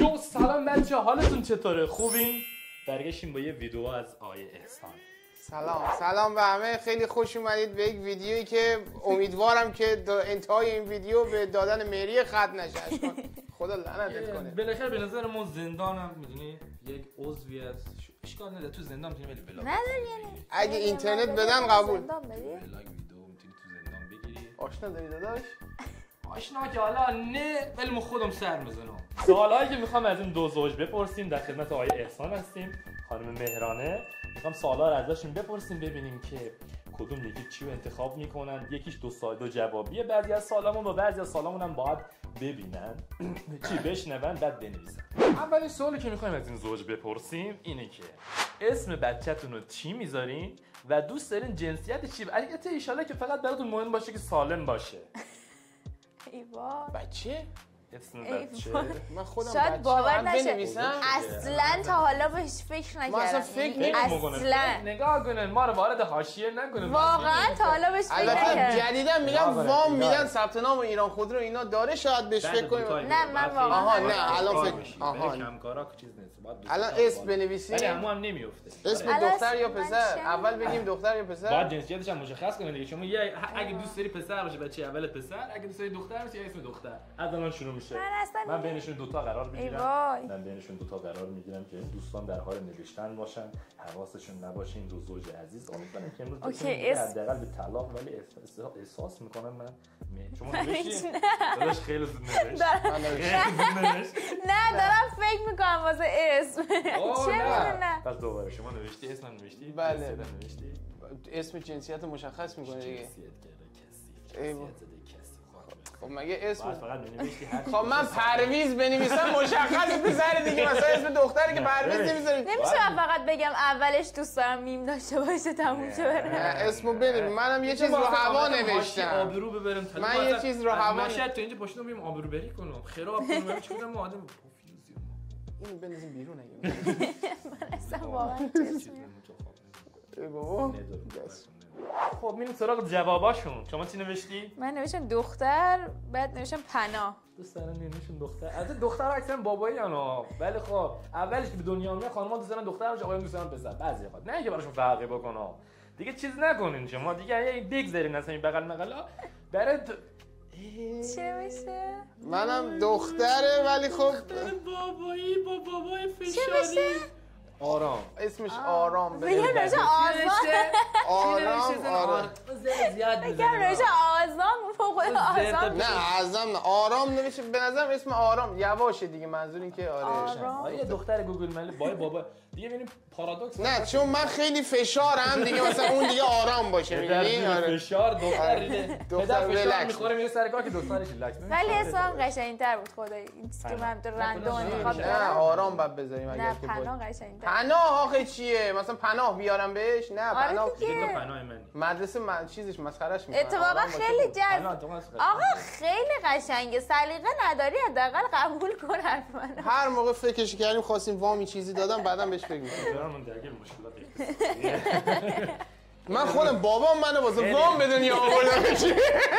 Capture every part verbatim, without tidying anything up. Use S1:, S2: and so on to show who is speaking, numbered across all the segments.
S1: یو سلام بچه، حالتون چطوره؟ خوبین؟ برگشتیم با یه ویدیو از آقای احسان.
S2: سلام سلام به همه، خیلی خوش اومدید به یک ویدیویی که امیدوارم که انتهای این ویدیو به دادن مهریه ختم نشه. خدا لعنتت کنه.
S1: بالاخره به نظر ما زندانم میدونی یک عضوی از اشکال نداره، تو زندان میتونی ولی بلاگ
S3: نداری یعنی
S2: اگه اینترنت بدن قبول.
S1: بلاگ ویدیو میتونی تو زندان بگیری.
S2: آشنا داری داداش؟
S1: آشنا که حالا نه، ولی ما خودم سر میزنم. سوالایی که میخوام از این دو زوج بپرسیم، در خدمت آقای احسان هستیم، خانم مهرانه. میخوام سوالا رو ازشون بپرسیم ببینیم که کدوم یکی چی رو انتخاب میکنن. یکیش دو ساله و جوابیه، بعضی از سوالامون با بعضی از سوالامون هم باید ببینن چی بشنون بعد بنویسن. اولین سوالی که میخوایم از این زوج بپرسیم اینه که اسم بچه‌تون رو چی میذارین و دوست دارین جنسیت چی؟ البته ان شاءالله که فقط براتون مهم باشه که سالم باشه.
S3: ایوا
S2: بچه؟
S1: اسم بچه
S2: من خودم
S3: شاید
S2: بچه
S3: باور
S2: هم
S3: نشه
S2: بنویسم.
S3: اصلا تا حالا بهش فکر نکردم.
S2: ما اصلا فکر
S3: یعنی
S1: نمی‌کنم.
S3: اصلا
S1: نگاه کنن ما رو وارد حاشیه نکنن.
S3: واقعا تا حالا بهش فکر
S2: البته
S3: نکردم.
S2: جدیدن میگم
S1: واقعا
S2: وام
S1: اینا.
S2: میدن ثبت نام ایران خودرو اینا داره، شاید بهش فکر کنیم.
S3: نه، من واقعا
S2: آها نه الان فکر
S1: آها
S2: آها
S1: کمکارا چیز نیست. باید دوست
S2: الان
S1: داشته
S2: اسم
S1: باشه.
S2: بنویسیم.
S1: ولی همون هم نمیفته.
S2: اسم
S3: الان
S2: دختر یا
S3: اسم من
S2: پسر؟
S3: چیه؟
S2: اول بگیم دختر یا
S1: باید
S2: پسر؟
S1: جنسیتش هم مشخص کنید دیگه. شما یه اگه دوست داری پسر باشه بچه اول پسر، اگه دوست داری دختر باشه اسم دختر. از الان شروع میشه.
S3: من اصلا
S1: من بینشون دو تا قرار میگیرم.
S3: ایوای.
S1: من بینشون دو تا قرار میگیرم که دوستان در حال نوشتن باشن، حواسشون نباشه. این دو زوج عزیز امیدوارم که امروز
S3: اوکی،
S1: بتونیم
S3: اسم.
S1: حداقل به طلاق، ولی احساس احساس میکنم من می- شما نوشتی؟ داداش خیلی زود نوشت.
S2: من نوشتم.
S1: خیلی زود نوشت.
S3: نه دارم فکر میکنم واسه اسم.
S1: آه،
S3: چه
S1: نه.
S3: میدونم.
S1: پس دوباره شما نوشتی، اسمم نوشتی؟
S2: بله.
S1: جنسیتم نوشتی؟
S2: اسم جنسیت رو مشخص میکنه دیگه.
S1: جنسیت کسی.
S2: ایوه.
S1: جنسیت زده کسی.
S2: خب مگه اسم
S1: باید فقط نوشتی هر
S2: خب من پرویز بنویسم مشخص پسر دیگه، مثلا اسم دختری که پرویز نمیذارید.
S3: نمیشه من فقط بگم اولش دوست دارم میم داشته باشه تموم شه بره.
S2: نه اسمو بنویس. منم یه چیز رو هوا نوشتم.
S1: آبرو ببرم.
S2: من یه چیز رو هوا
S1: نشد تو اینجا پاشم بریم آبرو بری کنم. خراب کنم چه بودم آدم پوفیوزی.
S2: اینو بندازیم بیرون اگه
S3: من اصلا واقعا چیز میگم.
S2: ای بابا.
S1: خب میریم سراغ جواباشون. شما چی نوشتی؟
S3: من نوشتم دختر، بعد نوشتم پناه.
S1: دوست دارن نمیشون دختر. البته دختر اکثرا بابایی انا. ولی خب اولش که به دنیا میاد خانم‌ها دوست دارن دختر باشه، آقایون دوست دارن پسر. بعضی وقت نه اینکه براشون فرقی بکنه. دیگه چیز نکنین شما دیگه یه بگذارین اصلا این بغل مغلا برای د...
S3: چه میشه؟
S2: منم دختره ولی خب
S1: بابایی با بابای
S3: چه
S1: فشاری.
S3: میشه؟
S1: آرام.
S2: اسمش آرام
S3: بگم
S2: بده.
S3: نوشته آزان.
S2: آرام آرام.
S1: زیاد
S3: بگم نوشته آزان فوق آزان.
S2: نه اعظم نه آرام نمیشه به نظرم. اسم آرام یواشه دیگه، منظور این که آره.
S3: آرام.
S1: یه دختر گوگل ملی بای بابا دیگه ببینیم پارادوکس.
S2: نه چون من خیلی فشارم دیگه، مثلا اون دیگه آرام باشه میدونی. آره
S1: فشار دختر
S2: دختر
S1: پدر فشار
S2: ریلکس.
S1: میخوره میره سر کار که دخترش ریلکس.
S3: ولی اسمم قشنگ‌تر بود خدایی. این چیزی که من تو رندوم انتخاب
S2: نه
S3: کردم.
S2: آرام بعد بذاریم اگر
S3: نه
S2: که
S3: پناه
S2: بود.
S3: قشنگ‌تر.
S2: پناه آخه چیه؟ مثلا پناه بیارم بهش؟ نه
S3: آره
S2: پناه
S3: دیگه.
S1: تو پناه منی.
S2: مدرسه من چیزش مسخرهش میکنه.
S3: اتفاقا خیلی
S1: پناه
S3: جذاب.
S1: تو قصد.
S3: آقا خیلی قشنگه. سلیقه نداری حداقل قبول کن حرف منو.
S2: هر موقع فکرش کردیم خواستیم وامی چیزی دادم بعدم بهش فکر می‌کنیم.
S1: چرا من درگیر مشکلات اقتصادی.
S2: من خودم بابام منو واسه وام به دنیا آوردم. چی؟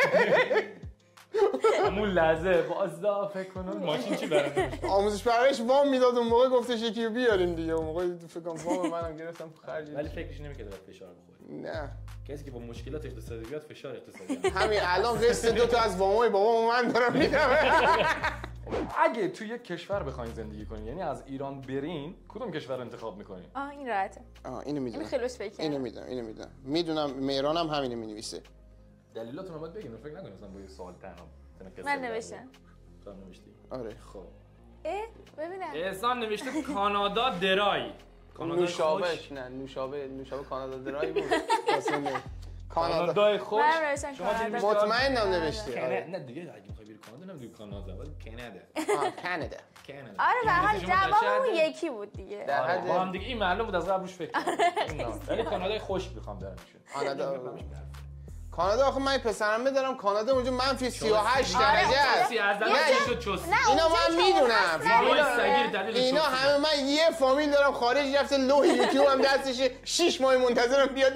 S1: همون لحظه بازدا فکر کنم ماشین چی برام.
S2: آموزش پرورش وام میداد اون موقع گفتش یکی رو بیاریم دیگه. اون موقع فکر کنم وام منم گرفتم خرج.
S1: ولی فکرش نمی‌کرد بعد فشار بخوره.
S2: نه
S1: کسی که با مشکلات اقتصادی بیاد فشار اقتصادی.
S2: همین الان قسط دو تا از وامای بابام من دارم میدم.
S1: اگه تو یک کشور بخواید زندگی کنین، یعنی از ایران برین، کدوم کشور رو انتخاب میکنین؟
S3: آه این راحته.
S2: آه اینو
S3: اینو
S2: میدونم.
S3: خیلی بهش فکر
S2: اینو
S3: کردم.
S2: میدونم اینو میدونم میدونم مهرانم همینو مینویسه.
S1: دلیلاتون رو باید بگین، فکر نکنید مثلا با یه سوال تنها.
S3: من نوشتم.
S1: تو نوشتی؟
S2: آره
S1: خب.
S3: اه ببینم.
S1: احسان نوشته کانادا درای. کانادا
S2: نوشابهش نه نوشابه نوشابه کانادا درای بود. واسه کانادا
S1: کانادای خوش.
S3: من نوشتم
S1: شما چی
S3: کانادا.
S1: نوشتی؟
S2: مطمئنم نوشته.
S1: کانادا.
S2: آره
S1: نه دیگه اگه میخوای بری کانادا نمیگی کانادا، ولی کانادا.
S2: آه کانادا.
S1: کانادا.
S3: آره به هر
S1: انگلیسی شما در
S3: جوابمون
S1: شهر-
S3: یکی بود دیگه.
S2: در
S1: آره،
S2: حد
S1: با هم دیگه این معلوم بود از قبل روش فکر کردم. ولی کانادای خوش میخوام برم ایشون.
S2: کانادا کانادا آخه من پسرمه دارم کانادا اونجا منفی سی و هشت درجه است. اینا من میدونم اینا همه من یه فامیل دارم خارج رفته لوح یوتیوب هم دستشه شش ماه منتظرم بیاد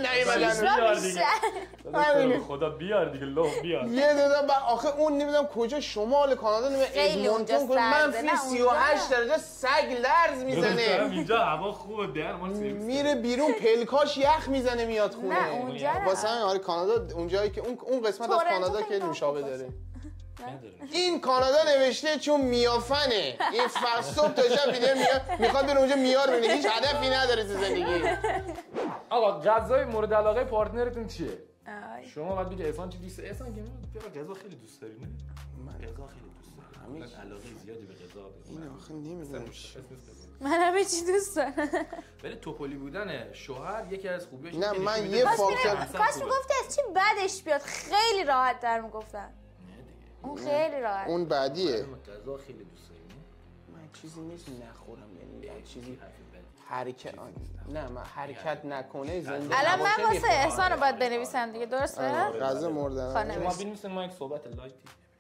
S2: نیومدن.
S1: خدا بیار دیگه لوح بیار.
S2: یه دادا آخه اون نمیدونم کجا شمال کانادا نمیدونم ادمونتون کجا منفی سی و هشت درجه سگ لرز میزنه.
S1: اینجا هوا خوبه در ما
S2: میره بیرون پلکاش یخ میزنه میاد خونه.
S3: نه اونجا
S2: واسه همین آره کانادا اونجایی که اون اون قسمت از کانادا که نوشابه داره. این کانادا نوشته چون میافنه این فرق صبح تا شب بیده میاد میخواد بره اونجا میار ببینه هیچ هدفی نداره تو زندگی.
S1: آقا غذای مورد علاقه پارتنرتون چیه؟ شما باید بگی احسان چی دوست داری؟ احسان که من غذا خیلی دوست داری نه؟ من غذا خیلی دوست دارم. من علاقه زیادی به غذا دارم.
S2: این آخه نمیدونم
S3: من همه چی دوست دارم.
S1: ولی توپلی بودن شوهر یکی از خوبیاش
S2: نه من یه فاکتور
S3: کاش میگفتی از چی بعدش بیاد خیلی راحت تر میگفتن. اون خیلی راحت.
S2: اون بعدیه.
S1: غذا خیلی دوست داری نه؟
S2: من چیزی نیست نخورم یعنی چیزی حرکت نه من حرکت نکنه زنده
S3: الان من واسه احسان رو باید بنویسم دیگه درسته؟
S2: غذا مردن
S1: شما بنویسین ما یک صحبت لایتی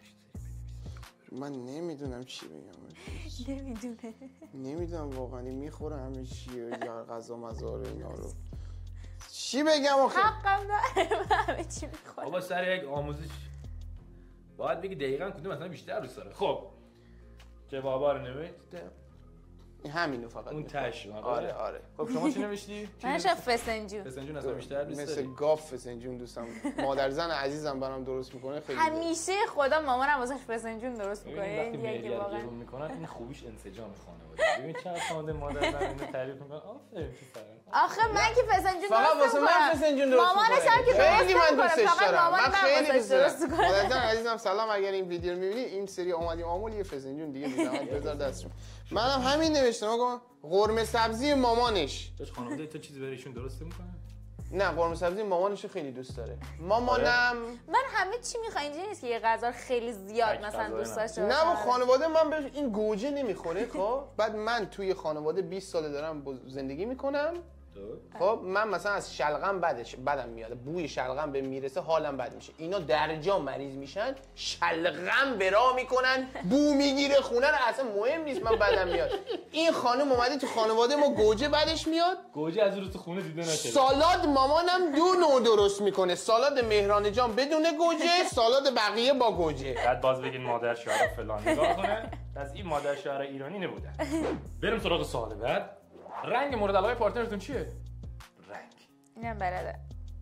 S2: من نمیدونم چی بگم.
S3: نمیدونه
S2: نمیدونم واقعا میخوره همه چی یا غذا مزاره اینا رو چی بگم آخه
S3: حقم داره همه چی میخوره.
S1: بابا سر یک آموزش باید بگی دقیقاً کدوم مثلا بیشتر دوست داره. خب جوابا رو نوشته
S2: همینو فقط
S1: اون تاش.
S2: آره آره.
S1: خب شما چی نوشتی؟
S3: من شب فسنجون.
S1: فسنجون اصلا بیشتر دوست داری؟
S2: مثل گاف فسنجون دوستم. مادر زن عزیزم برام درست میکنه خیلی.
S3: همیشه خدا مامانم واسش فسنجون درست میکنه.
S1: این دیگه واقعا میکنن این خوبیش انسجام خانواده. ببین چند خانواده مادر زن اینو تعریف میکنن. آفرین چه
S3: آخه من که فسنجون
S2: فقط واسه من فسنجون درست میکنه.
S3: مامانش هم که
S2: خیلی من دوستش دارم.
S3: من
S2: خیلی دوست دارم. مادر زن عزیزم سلام اگر این ویدیو رو میبینی این سری اومدیم آمول یه فسنجون دیگه میذارم بذار دستشون. منم همین نوشتم آقا قرمه سبزی مامانش.
S1: داش خانواده تو چیزی برایشون درسته میکنه؟
S2: نه قرمه سبزی مامانش خیلی دوست داره. مامانم
S3: من همه چی میخوام اینجوری نیست که یه غذا خیلی زیاد مثلا دوست داشته باشم.
S2: نه با خانواده من به این گوجه نمیخوره خب بعد من توی خانواده بیست سال دارم زندگی میکنم. خب من مثلا از شلغم بدش بدم میاد بوی شلغم به میرسه حالم بد میشه اینا درجا مریض میشن شلغم به راه میکنن بو میگیره خونه رو اصلا مهم نیست من بدم میاد این خانم اومده تو خانواده ما گوجه بدش میاد
S1: گوجه از رو تو خونه دیده نشده
S2: سالاد مامانم دو نوع درست میکنه سالاد مهران جان بدون گوجه سالاد بقیه با گوجه
S1: بعد باز بگین مادر شوهر فلان نگاه کنه از این مادر شوهر ایرانی نبودن بریم سراغ سوال بعد رنگ مورد علاقه پارتنرتون چیه؟ رنگ.
S3: اینم بلده.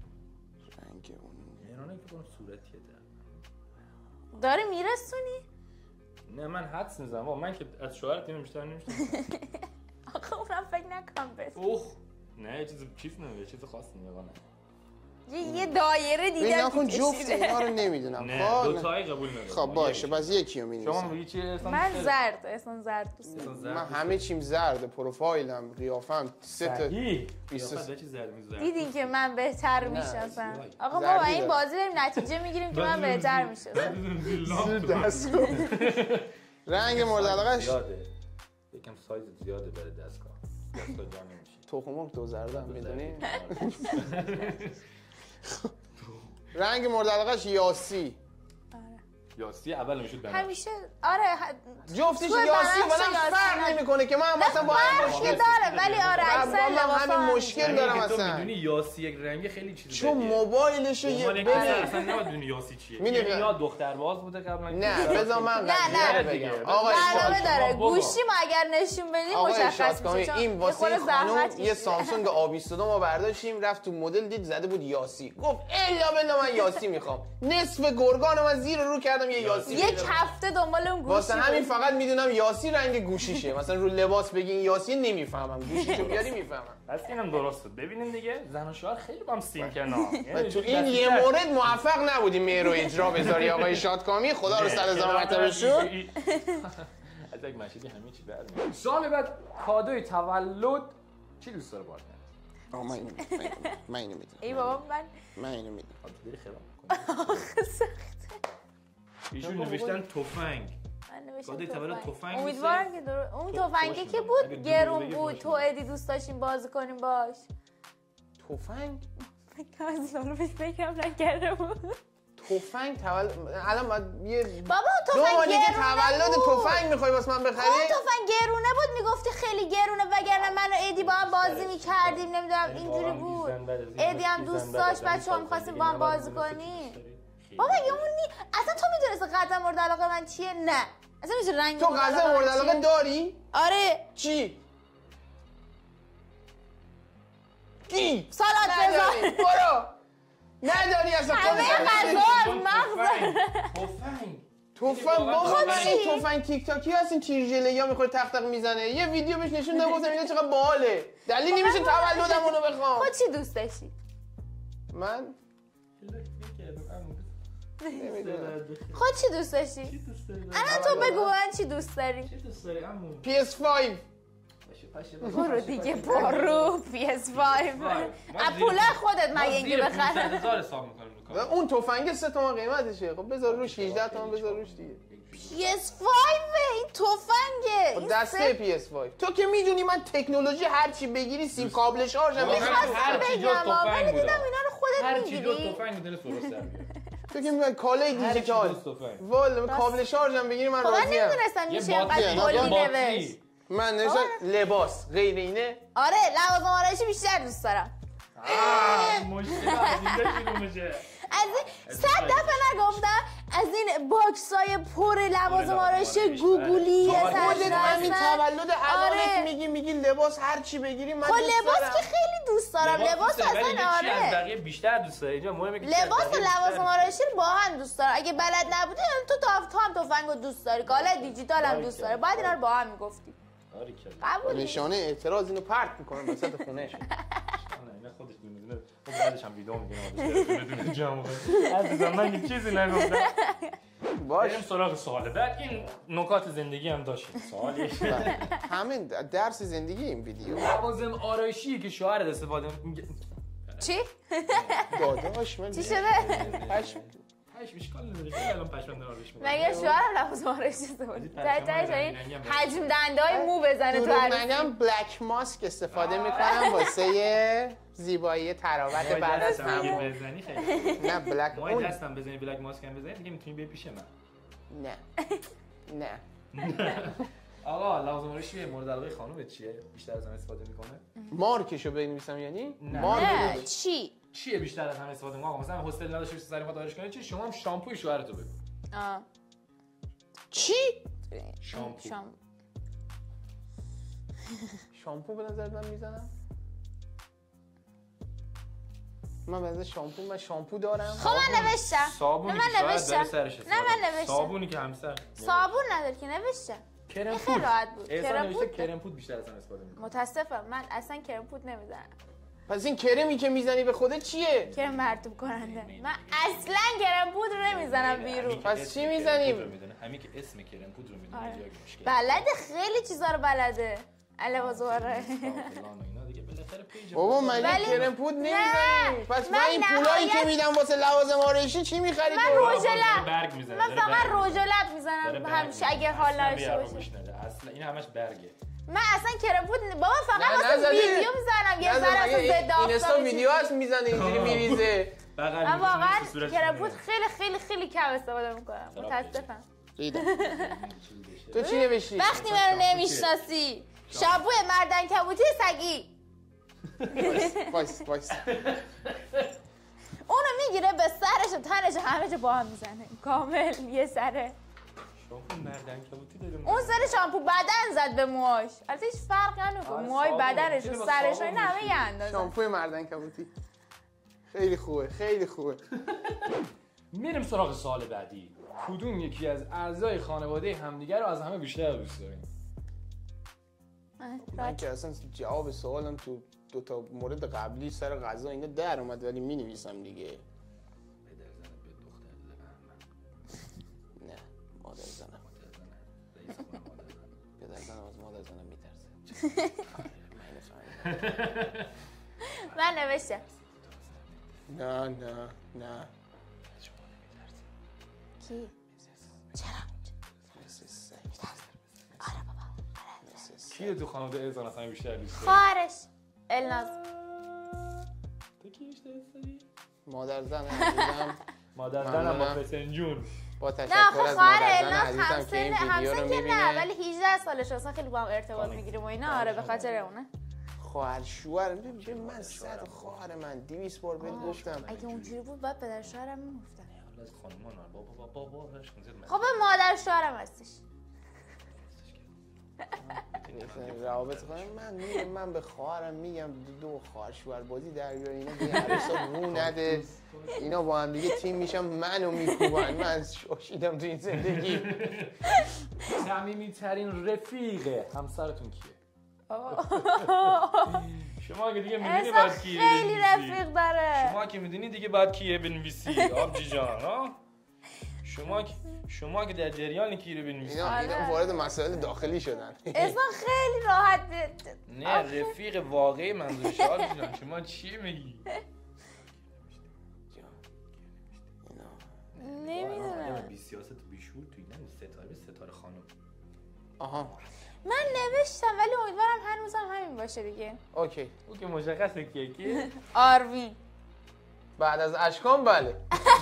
S2: رنگ اون.
S1: مهرانه که کنم صورتیه در.
S3: داری میرسونی؟
S1: نه من حدس میزنم. من که از شوهرت اینو بیشتر نمیشتم.
S3: آخه اونم فکر نکنم بس.
S1: اوه. نه یه چیز چیز نه یه چیز خاص نمیگم.
S3: یه یه دایره دیدم
S2: اینا کن جفت اینا رو نمیدونم.
S1: نه دو تایی قبول ندارم.
S2: خب باشه بس یکی رو می‌نویسم.
S1: شما میگی چیه اصلا؟
S3: من زرد اصلا زرد دوست دارم.
S2: من همه چیم زرد پروفایلم قیافم سه تا
S1: قیافت چه زرد می‌زرد.
S3: دیدین که من بهتر میشناسم. آقا ما با این بازی داریم نتیجه میگیریم که من بهتر میشناسم.
S2: رنگ مورد علاقه‌اش
S1: یکم سایز زیاده برای دستگاه. دستگاه جا نمیشه.
S2: تخم مرغ دو زرده هم میدونی؟ رنگ مورد علاقه‌اش یاسی.
S1: یاسی اول میشد بنفش.
S3: همیشه آره
S2: جفتش یاسی ولی فرق نمیکنه که من مثلا با هم
S3: مشکل داره ولی آره اکثر لباسا
S2: همین مشکل دارم
S1: اصلا.
S2: اصلا
S1: میدونی یاسی یک رنگ خیلی چیزه.
S2: چون موبایلشو یه
S1: ببین اصلا نمیدونی یاسی چیه.
S2: میدونی
S1: یا دخترباز بوده قبلا.
S2: نه بذار من قضیه بگم. آقا
S3: برنامه داره گوشی ما اگر نشون بدیم مشخص میشه.
S2: این واسه خانم یه سامسونگ آ بیست و دو ما برداشتیم رفت تو مدل دید زده بود یاسی گفت الا بلا من یاسی میخوام نصف گرگان من زیر رو کردم یه یاسی
S3: یک هفته دنبال اون گوشی
S2: واسه همین فقط میدونم یاسی رنگ گوشیشه مثلا رو لباس بگین یاسی نمیفهمم گوشیشو بیاری میفهمم
S1: پس اینم درسته ببینین دیگه زن و شوهر خیلی با هم سینکنا
S2: تو این یه مورد موفق نبودیم مهر رو اجرا بذاری آقای شادکامی خدا رو سر هزار مرتبه شد
S1: از یک مشهدی همه چی برمیاد. سال بعد کادوی تولد چی دوست داره پارتنر؟
S2: آها من اینو من اینو میدم
S3: ای بابا من
S2: من اینو میدم
S1: بری خراب
S3: آخه سخته
S1: ایشون نوشتن تفنگ کادوی تولد تفنگ
S3: امیدوارم که درست اون تفنگی که بود گرون بود تو ادی دوست داشتیم بازی کنیم باش
S2: تفنگ
S3: از اون رو فکرم نکرده بود.
S2: تفنگ تولد الان باید یه
S3: بابا تفنگ گرونه
S2: که تولد تفنگ میخوای واسه من بخری؟
S3: اون تفنگ گرونه بود میگفتی خیلی گرونه وگرنه من و ایدی با هم بازی میکردیم نمیدونم اینجوری بود. ایدی هم دوست داشت بچه‌ها می‌خواستیم با هم بازی کنیم. بابا یه اون نی اصلا تو میدونستی غذا مورد علاقه من چیه؟ نه اصلا میشه رنگ
S2: تو غذا مورد علاقه داری؟
S3: آره.
S2: چی؟ کی؟
S3: سالاد بذار
S2: برو نداری اصلا
S3: همه غذا مغز
S1: تفنگ
S2: تفنگ بابا من این تفنگ تیک تاکی هست این تیر ژله میخوره تق تق میزنه یه ویدیو بهش نشون دادم گفتم اینا چقدر باحاله دلیل نمیشه تولدم اونو بخوام.
S3: خود چی دوست داشتی؟
S2: من
S3: خود چی دوست داشتی؟ الان تو بگو من چی دوست داری؟
S1: چی دوست داری عمو؟
S2: پی اس پنج
S3: برو دیگه برو پی اس پنج اپوله خودت مگه اینکه بخره
S1: هزار حساب می‌کنم
S2: اون تفنگ سه تومن قیمتشه خب بذار روش هجده تومن بذار روش دیگه.
S3: پی اس پنج این تفنگه این
S2: دسته پی اس پنج تو که میدونی من تکنولوژی هر چی بگیری سیم کابل شارژم
S3: می‌خواستم بگم ولی دیدم اینا رو خودت می‌گیری
S1: هر چی جز تفنگ می‌دونه درست در
S2: تو که میگم کالای دیجیتال والا کابل شارژم بگیری من راضیم.
S3: من نمی‌دونستم میشه اینقدر کلی نوشت.
S2: من نوشتم لباس غیر اینه.
S3: آره لوازم آرایشی بیشتر دوست دارم.
S1: مشکل از میشه
S3: از این صد دفعه نگفتم از این باکسای پر لوازم آرایشی گوگلی
S2: خودت همین تولد الانت میگی میگی لباس هر چی بگیری من
S3: خب لباس که خیلی دوست دارم لباس اصلا آره
S1: از بقیه بیشتر دوست داری اینجا مهمه که
S3: لباس و لوازم آرایشی رو با هم دوست دارم. اگه بلد نبودی تو تو تو هم تفنگ رو دوست داری کالا دیجیتال هم دوست داری باید اینا رو با هم میگفتی.
S2: قبول نشانه اعتراض اینو پرت میکنم وسط خونه.
S1: نه خودش میدونه اون بعدش هم ویدیو میگه بدون جامو عزیزم من هیچ چیزی نگفتم.
S2: باش
S1: بریم سراغ سوال بعد. این نکات زندگی هم داشتیم سوالی
S2: همین درس زندگی این ویدیو
S1: لوازم آرایشی که شوهرت استفاده میگه
S3: چی
S2: داداش من
S3: چی شده
S2: پش
S1: پش اشکال نداره خیلی الان پشمند آرایش میکنه
S3: مگه شوهرم لوازم آرایشی استفاده تا تا این حجم دندای مو بزنه تو عروسی
S2: منم بلک ماسک استفاده میکنم واسه زیبایی تراوت بعد از همون
S1: بزنی خیلی
S2: نه بلک
S1: اون دستم بزنی بلک ماسک هم بزنی دیگه میتونی بیای پیش من.
S2: نه نه
S1: آقا لوازم آرایشی مورد علاقه خانومت چیه بیشتر از همه استفاده میکنه؟
S2: مارکشو بنویسم یعنی
S3: نه چی
S1: چیه بیشتر از همه استفاده میکنه؟ آقا مثلا هاستل نداشته باشه سری ما دارش کنه چی شما هم شامپوی شوهرتو بگو.
S3: آ
S2: چی
S1: شامپو
S3: شام
S2: شامپو به نظر من میزنم من به شامپو من شامپو دارم.
S3: خب من نوشتم
S1: صابونی
S3: من
S1: که
S3: نوشتم
S1: سرش
S3: نه من نوشتم
S1: صابونی که همسر
S3: صابون نداره که نوشتم
S1: کرم
S3: خیلی راحت بود
S1: کرم پود کرم پود بیشتر از همه استفاده میکنه.
S3: متاسفم من اصلا کرم پود نمیزنم.
S2: پس این کرمی که میزنی به خودت چیه؟
S3: کرم مرطوب کننده. من اصلا کرم پود رو نمیزنم بیرون.
S2: پس چی میزنیم؟
S1: همین که اسم کرم پود رو میدونه جای مشکل.
S3: بلده خیلی چیزا رو بلده. الوازواره.
S2: بابا من کرم پود نمیزنیم. پس من این پولایی که میدم واسه لوازم آرایشی چی میخری؟
S3: من رژ لب.
S1: برگ میزنم.
S3: من فقط رژ لب میزنم همیشه اگر حال نداشته باشه.
S1: اصلا این همش برگه.
S3: من اصلا کرم پود بابا فقط واسه ویدیو میزنم یه ذره اصلا ضد آفتاب.
S2: این استا ویدیو هست میزنه اینجوری میریزه.
S3: من واقعا کرم پود خیلی خیلی خیلی کم استفاده میکنم. متاسفم.
S2: تو چی نوشتی؟
S3: وقتی منو نمیشناسی شامپوی مردن کبوتی سگی
S2: وایس وایس
S3: اونو میگیره به سرش و تنش همه جا با هم میزنه کامل یه سره.
S1: شامپو مردن کبوتی داریم.
S3: اون سر شامپو بدن زد به موهاش. البته هیچ فرقی نمیکنه. موهای بدنش و سرش و این همه یه اندازه.
S2: شامپوی مردن کبوتی خیلی خوبه خیلی خوبه.
S1: میریم سراغ سوال بعدی. کدوم یکی از اعضای خانواده همدیگه رو از همه بیشتر دوست دارین؟
S2: من که اصلا جواب سوالم تو دو تا مورد قبلی سر غذا اینا در اومد ولی می نویسم دیگه. پدر زنت به دختر نه مادر زنم پدر زنم از مادر زنم میترسه.
S3: من نوشتم
S2: نه نه نه
S3: کی؟ چرا؟ آره بابا
S1: کیه تو خانواده احسان اصلا بیشتر دوست داری؟
S3: خواهرش الناز.
S1: تو کیش
S2: مادر زن عزیزم
S1: مادر زنم با فسنجون
S2: با تشکر
S3: نه
S2: از مادر زن عزیزم
S3: همسن
S2: که این ویدیو رو
S3: همسن که
S2: میبینه.
S3: نه ولی هجده سالش اصلا خیلی با هم ارتباط میگیریم و اینا. آره به خاطر اونه.
S2: خواهر شوهر میگه من صد خواهر من دویست بار بهت گفتم.
S3: اگه اونجوری بود بعد پدر شوهرم میگفتن.
S1: از خانمان بابا بابا بابا
S3: خب مادر شوهرم هستش.
S2: روابط کنم من میگم من به خواهرم میگم دو خواهر شوهر بازی در بیار اینا دیگه عروسا رو نده اینا با هم دیگه تیم میشن منو میکوبن. من شاشیدم تو این زندگی.
S1: صمیمی ترین رفیق همسرتون کیه؟ شما که دیگه میدونی باید کیه
S3: خیلی رفیق داره.
S1: شما که میدونی دیگه باید کیه بنویسی آبجی جان ها. شما که شما که در جریان کی رو بنویسی
S2: اینا اینا وارد مسائل داخلی شدن.
S3: اصلا خیلی راحت.
S1: نه رفیق واقعی منظورش آبجی جان. شما چی میگی؟
S3: نمیدونم.
S1: بی سیاست بی شعور توی نه ستاره ستاره خانم.
S2: آها
S3: من نوشتم ولی امیدوارم هنوزم همین باشه دیگه.
S2: اوکی
S1: او که مشخصه کیه کی؟
S3: آروین.
S2: بعد از اشکام بله.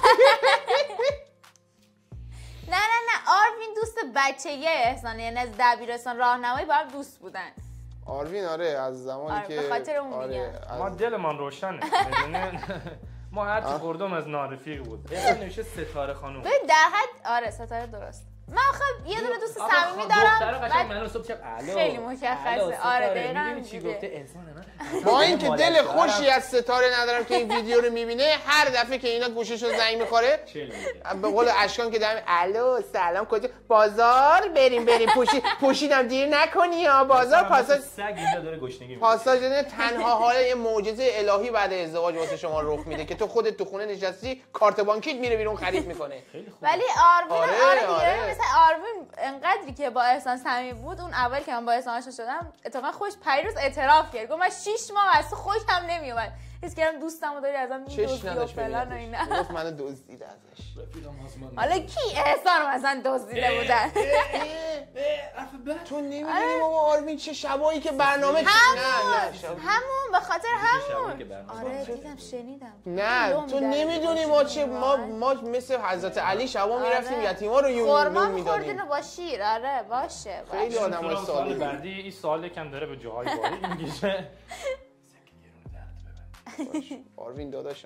S3: نه نه نه آروین دوست بچگی احسانه، یعنی از دبیرستان راهنمایی با هم دوست بودن.
S2: آروین آره از زمانی
S3: آره،
S2: که
S3: به خاطر اون
S2: آره
S3: میگم.
S1: ما
S2: از...
S1: دلمان روشنه میدونی. ما هر چی خوردم از نارفیق بود. اصلا نوشته ستاره خانم.
S3: ببین در حد آره ستاره درست. من آخه یه دونه دوست صمیمی دارم.
S1: دختره قشنگ منو صبح شب الو.
S3: خیلی مشخصه. آره دقیقاً
S1: میدونی چی گفته احسان من؟
S2: با اینکه دل خوشی از ستاره ندارم که این ویدیو رو میبینه، هر دفعه که اینا گوشش رو زنگ میخوره به قول اشکان که دارم الو سلام کجا بازار بریم بریم پوشی پوشیدم دیر نکنی یا بازار پاساژ
S1: سگ اینجا داره گشنگی
S2: پاساژ تنها حال یه معجزه الهی بعد ازدواج واسه شما رخ میده که تو خودت تو خونه نشستی کارت بانکیت میره بیرون خرید میکنه.
S3: ولی آروین
S2: آره،
S3: آره دیگه
S2: آره.
S3: مثلا آروین انقدری که با احسان صمیمی بود، اون اول که من با احسان آشنا شدم اتفاقا خوش پیروز اعتراف کرد، گفت من شش ماه از تو خوشم نمیومد، حس کردم دوستمو داری ازم میدوزی و فلان و اینا.
S2: گفت منو دزدید ازش.
S3: حالا کی احسان مثلا دزدیده بودن؟
S2: تو نمیدونی بابا آروین چه شبایی که برنامه نه نه شب
S3: همون به خاطر همون. آره دیدم شنیدم.
S2: نه تو نمیدونی ما چه ما ما مثل حضرت علی شبا میرفتیم یتیما رو یون میدادیم.
S3: خوردین با شیر. آره باشه.
S2: خیلی آدمای
S1: سوال بعدی این سوال کم داره به جاهای بالی میگه.
S2: آروین داداشم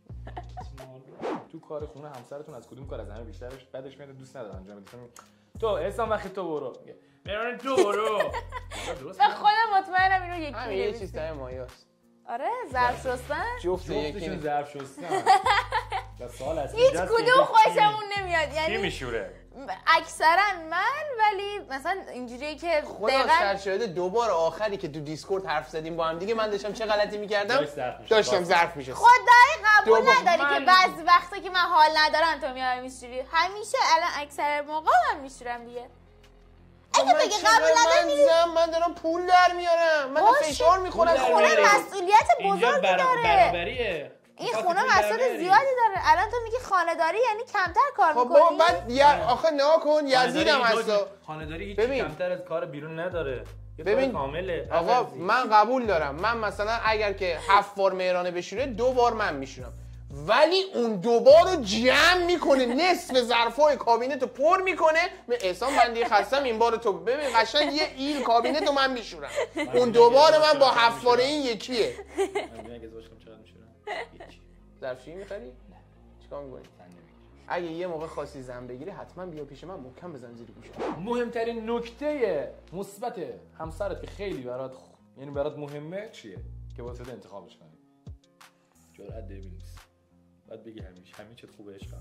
S1: تو کار خونه همسرتون از کدوم کار از همه بیشترش بعدش میاد دوست نداره انجام بده. تو احسان وقتی تو برو میرن تو برو.
S3: به خودم مطمئنم اینو یکی
S2: همین یه چیز تای مایاست.
S3: آره ظرف شستن
S2: جفت
S1: یکیشون ظرف شستن. و سوال از
S3: هیچ کدوم خوشمون نمیاد. یعنی
S1: کی میشوره؟
S3: اکثرا من، ولی مثلا اینجوریه که
S2: خدا شر شده دوبار آخری که تو دیسکورد حرف زدیم با هم دیگه من داشتم چه غلطی می‌کردم؟ داشتم ظرف می‌شستم.
S3: خدای قبول نداری
S1: من...
S3: که بعضی وقتا که من حال ندارم تو میای میشوری. همیشه الان اکثر موقع من میشورم دیگه. اگه بگی قبول نداری
S2: من من دارم پول در میارم. من فشار میخورم.
S3: خونه مسئولیت بزرگی داره.
S1: برابریه.
S3: این خونه مسئولیت زیادی داره. الان تو میگی خانه‌داری یعنی کمتر کار
S2: خب
S3: می‌کنی.
S2: خب بعد یا آخه نگاه کن یزیدم هستا.
S1: خانه‌داری هیچ کمتر از کار بیرون نداره.
S2: ببین
S1: کامله.
S2: آقا من قبول دارم. من مثلا اگر که هفت بار مهرانه بشوره دو بار من میشورم. ولی اون دوبار رو جمع میکنه، نصف ظرفای کابینت رو پر میکنه. من احسان بندی خستم این بار تو ببین قشنگ یه ایل کابینت رو من میشورم. اون دوبار من با هفت بار این یکیه.
S1: من اگه ازش کنم چقدر میشورم؟
S2: ظرفشویی میخری؟ چیکار میکنی؟ اگه یه موقع خاصی زن بگیری حتما بیا پیش من محکم بزن زیر گوشم.
S1: مهمترین نکته مثبت همسرت که خیلی برات خ... یعنی برات مهمه چیه که واسه انتخابش کنی؟ جرأت داری نیست. بعد بگی همیشه همین چت خوبه عشقم.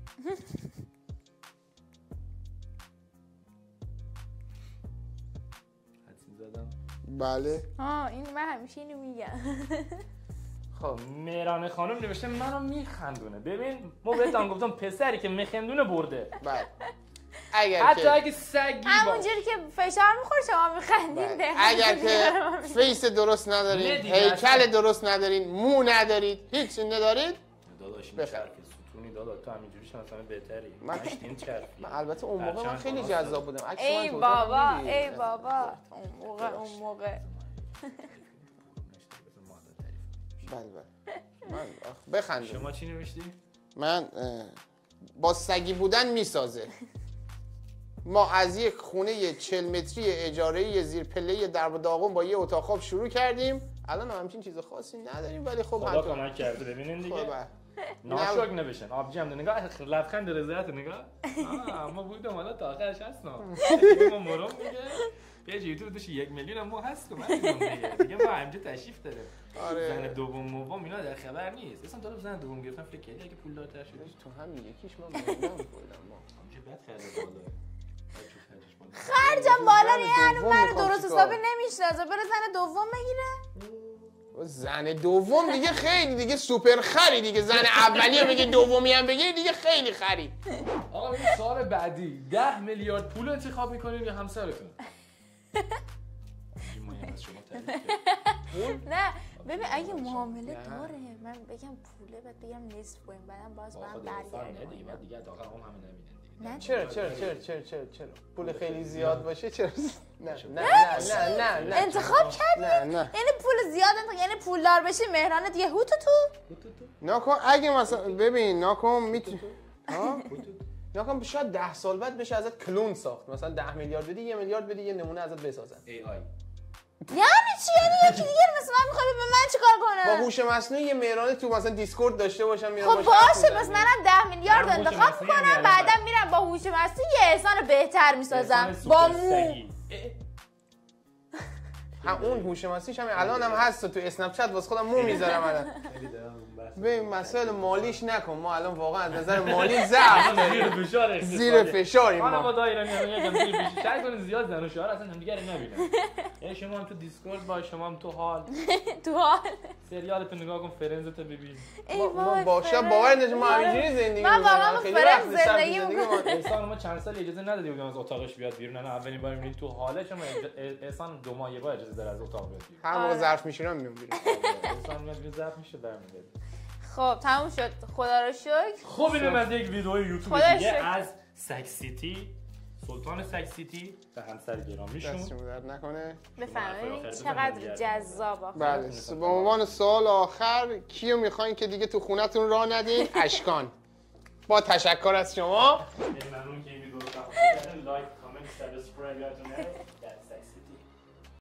S1: حدس می‌زدم.
S2: بله.
S3: ها این من همیشه اینو میگم.
S2: خب
S1: مهران خانم نوشته منو میخندونه. ببین ما بهتون گفتم پسری که میخندونه برده.
S2: بله. اگر
S1: حتی
S2: که
S1: اگه سگی
S3: همونجوری که فشار میخوره شما میخندین.
S2: بله. اگر که فیس درست ندارین، هیکل درست ندارین، مو ندارید، هیچ ندارید،
S1: داداش این چرخ ستونی داداش تو همینجوری شما بهتری.
S2: من
S1: این چرخ.
S2: من البته اون موقع من خیلی جذاب بودم.
S3: ای بابا ای بابا اون موقع اون موقع
S2: بله بله من بخند.
S1: شما چی نوشتی؟
S2: من با سگی بودن میسازه. ما از یک خونه چهل متری اجاره‌ای زیر پله در داغون با یه اتاق خواب شروع کردیم. الان همچین چیز خاصی نداریم ولی خب
S1: خدا کمک کرده. ببینین دیگه ناشک نبشن. آبجی هم نگاه لبخند رضایت نگاه. ما بودم حالا تا آخرش هستم. ما مرام میگه پیج یوتیوب داشت یک میلیون ما هست و دیگه ما همینجا تشریف داره.
S2: آره.
S1: زن دوم موم اینا در خبر نیست. اصلا طرف زن دوم گرفتن فکر کردی اگه پولدارتر شدی
S2: تو همین یکیش من بودم ما
S1: همینجا بد خرید بالا.
S3: خرجم بالا یعنی من درست حسابی نمیشناسه. برو زن دوم بگیره.
S2: زن دوم دیگه خیلی دیگه سوپر خری دیگه. زن اولی رو بگی دومی هم بگی دیگه خیلی خری.
S1: آقا این سال بعدی ده میلیارد پول انتخاب میکنین یا همسرتون؟
S3: نه ببین اگه معامله داره من بگم پوله بعد بگم نصف کنیم بعدم باز برم برگردم
S1: دیگه بعد دیگه تا آخر عمر همه نمیدن.
S2: چرا چرا چرا چرا چرا چرا پول خیلی زیاد باشه چرا نه نه نه نه نه
S3: انتخاب کردی یعنی پول زیاد انتخاب یعنی پولدار بشی مهران دیگه هوتو تو
S2: ناکن اگه مثلا ببین ناکن میتونی ها ناکن شاید ده سال بعد بشه ازت کلون ساخت. مثلا ده میلیارد بدی یه میلیارد بدی یه نمونه ازت بسازن.
S1: ای آی
S3: یعنی چی؟ یعنی یکی دیگه مثلا من میخوام به من چیکار کنم؟
S2: با هوش مصنوعی یه مهران تو مثلا دیسکورد داشته باشم میرم
S3: خب باشه بس منم ده میلیارد انتخاب کنم بعدم میرم با هوش مصنوعی یه احسان بهتر میسازم با مو.
S2: هم اون هوش مصنوعیش هم الان هم هست تو اسنپ چت واسه خودم مو میذارم الان. ببین مسائل مالیش نکن. ما الان واقعا از نظر مالی ضعف
S1: زیر فشار
S2: زیر فشاریم ما.
S1: ما دایره میام یکم زیر فشار. سعی کنید زیاد زن و شوهر اصلا همدیگه رو نبینن. یعنی شما هم تو دیسکورد با شما هم تو حال
S3: تو حال
S1: سریالتو نگاه کن فرنزتو ببین.
S2: ما باشه باور نشه ما همینجوری زندگی
S3: من واقعا فرنز زندگی میکنم.
S1: احسان ما چند سال اجازه ندادیم بودیم از اتاقش بیاد بیرون. نه اولین بار میبینیم تو حاله شما احسان دو ماه یه بار اجازه داره از اتاق بیاد بیرون.
S2: هر موقع ظرف میشورم میام بیرون.
S1: احسان میاد ظرف میشه برمیگرده.
S3: خب تموم شد خدا رو شکر.
S1: خب اینم از یک ویدیو یوتیوب دیگه از سکس سیتی سلطان سکس سیتی و همسر گرامیشون.
S2: دستشون درد نکنه.
S3: بفرمایید چقدر جذاب آخه.
S2: بله به عنوان سوال آخر کیو میخواین که دیگه تو خونتون راه ندین؟ اشکان. با تشکر از شما.
S1: خیلی ممنون که این ویدیو رو تماشا کردین. لایک، کامنت، سابسکرایب یادتون نره. در سکس سیتی